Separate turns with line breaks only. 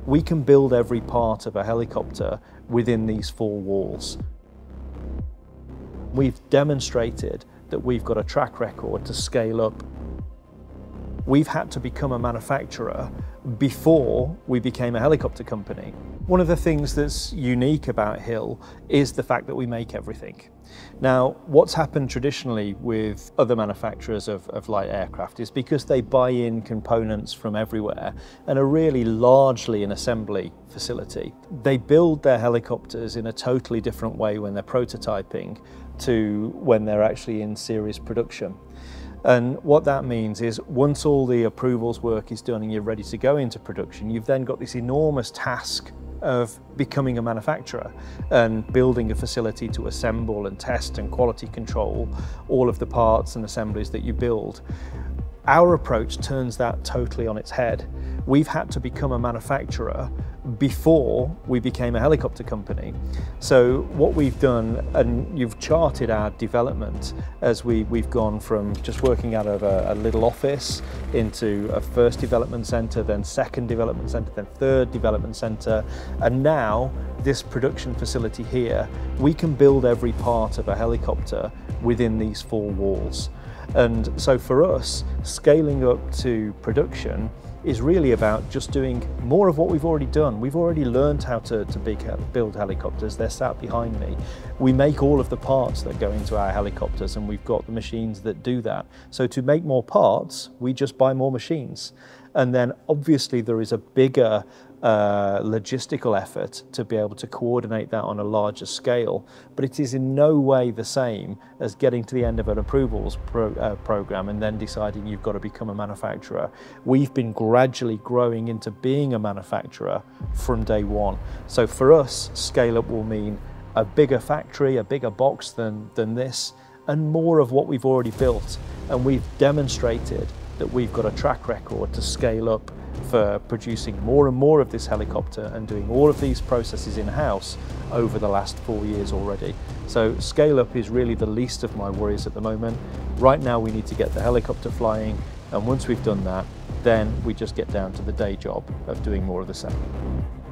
We can build every part of a helicopter within these four walls. We've demonstrated that we've got a track record to scale up. We've had to become a manufacturer before we became a helicopter company. One of the things that's unique about Hill is the fact that we make everything. Now, what's happened traditionally with other manufacturers of light aircraft is because they buy in components from everywhere and are really largely an assembly facility. They build their helicopters in a totally different way when they're prototyping to when they're actually in series production. And what that means is once all the approvals work is done and you're ready to go into production, you've then got this enormous task of becoming a manufacturer and building a facility to assemble and test and quality control all of the parts and assemblies that you build. Our approach turns that totally on its head. We've had to become a manufacturer before we became a helicopter company. So what we've done, and you've charted our development as we've gone from just working out of a little office into a first development center, then second development center, then third development center, and now this production facility here. We can build every part of a helicopter within these four walls. And so for us, scaling up to production is really about just doing more of what we've already done. We've already learned how to build helicopters. They're sat behind me. We make all of the parts that go into our helicopters, and we've got the machines that do that. So to make more parts, we just buy more machines. And then obviously there is a bigger logistical effort to be able to coordinate that on a larger scale, but it is in no way the same as getting to the end of an approvals program and then deciding you've got to become a manufacturer. We've been gradually growing into being a manufacturer from day one. So for us, scale up will mean a bigger factory, a bigger box than this, and more of what we've already built. And we've demonstrated that we've got a track record to scale up for producing more and more of this helicopter and doing all of these processes in-house over the last 4 years already. So scale up is really the least of my worries at the moment. Right now we need to get the helicopter flying, and once we've done that, then we just get down to the day job of doing more of the same.